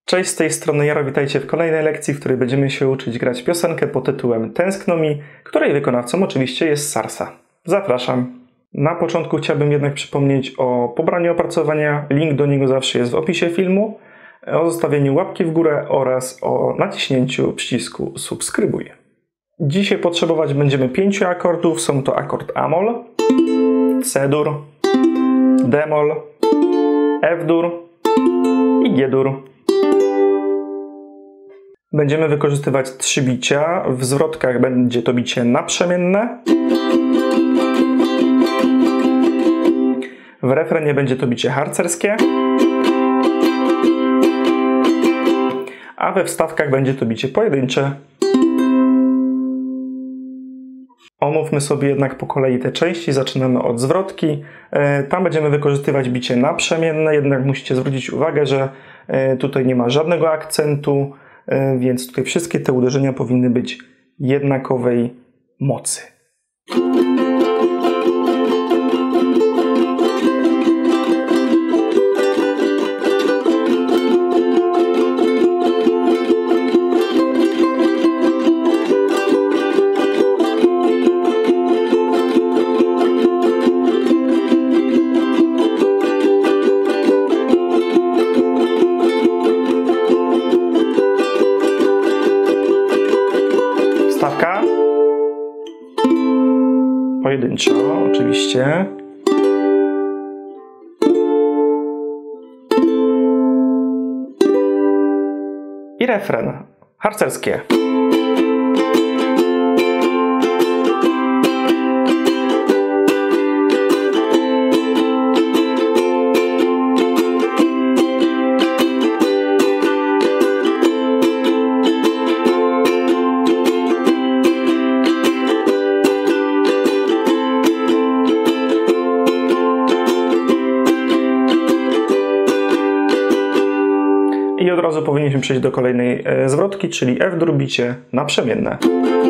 Cześć, z tej strony Jaro, witajcie w kolejnej lekcji, w której będziemy się uczyć grać piosenkę pod tytułem Tęskno mi, której wykonawcą oczywiście jest Sarsa. Zapraszam. Na początku chciałbym jednak przypomnieć o pobraniu opracowania, link do niego zawsze jest w opisie filmu, o zostawieniu łapki w górę oraz o naciśnięciu przycisku subskrybuj. Dzisiaj potrzebować będziemy 5 akordów, są to akord A-moll, C-dur, D-moll, F-dur i G-dur. Będziemy wykorzystywać 3 bicia. W zwrotkach będzie to bicie naprzemienne. W refrenie będzie to bicie harcerskie. A we wstawkach będzie to bicie pojedyncze. Omówmy sobie jednak po kolei te części. Zaczynamy od zwrotki. Tam będziemy wykorzystywać bicie naprzemienne, jednak musicie zwrócić uwagę, że tutaj nie ma żadnego akcentu, więc tutaj wszystkie te uderzenia powinny być jednakowej mocy. Wstawka. Pojedynczo, oczywiście. I refren. Harcerskie. I od razu powinniśmy przejść do kolejnej zwrotki, czyli F-dur, bicie naprzemienne.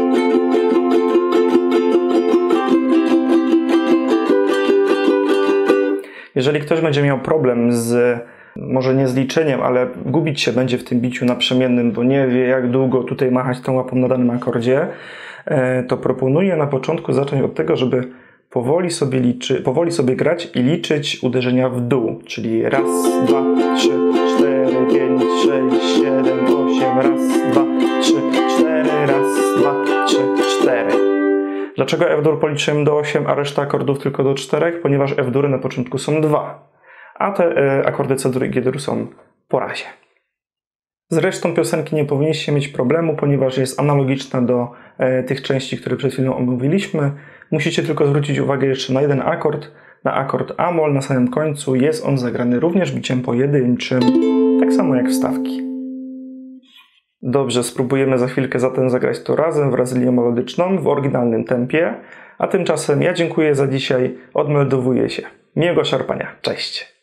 Jeżeli ktoś będzie miał problem z, może nie z liczeniem, ale gubić się będzie w tym biciu naprzemiennym, bo nie wie, jak długo tutaj machać tą łapą na danym akordzie, to proponuję na początku zacząć od tego, żeby powoli sobie grać i liczyć uderzenia w dół, czyli raz, 2, 3, 4, 5, 6, 7, 8, raz, 2, 3, 4, raz, 2, 3, 4. Dlaczego F-dur policzyłem do 8, a reszta akordów tylko do 4? Ponieważ F-dury na początku są 2, a te akordy C-dur i G-dur są po razie. Z resztą piosenki nie powinniście mieć problemu, ponieważ jest analogiczna do tych części, które przed chwilą omówiliśmy. Musicie tylko zwrócić uwagę jeszcze na jeden akord, na akord A-moll na samym końcu. Jest on zagrany również biciem pojedynczym, tak samo jak wstawki. Dobrze, spróbujemy za chwilkę zatem zagrać to razem wraz z linią melodyczną w oryginalnym tempie. A tymczasem ja dziękuję za dzisiaj, odmeldowuję się. Miłego szarpania, cześć!